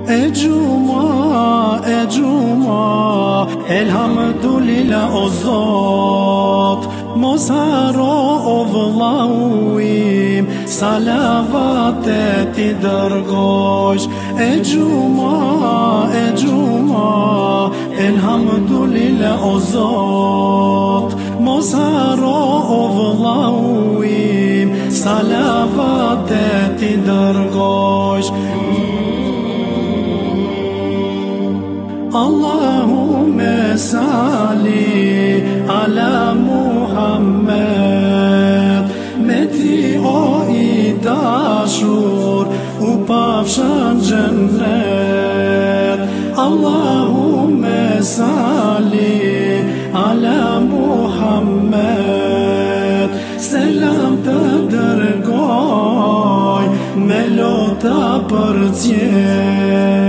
E gjuma, elhamdulillah o Zot, mos haro o vëllauim, salavatet I dërgosh. E gjuma, elhamdulillah o Zot, mos haro o vëllauim, salavatet I dërgosh. Allahumme salli ala Muhammed, me ti o I dashur u pafshën gjennet. Allahumme salli ala Muhammed, selam të dërgoj me lota për tje.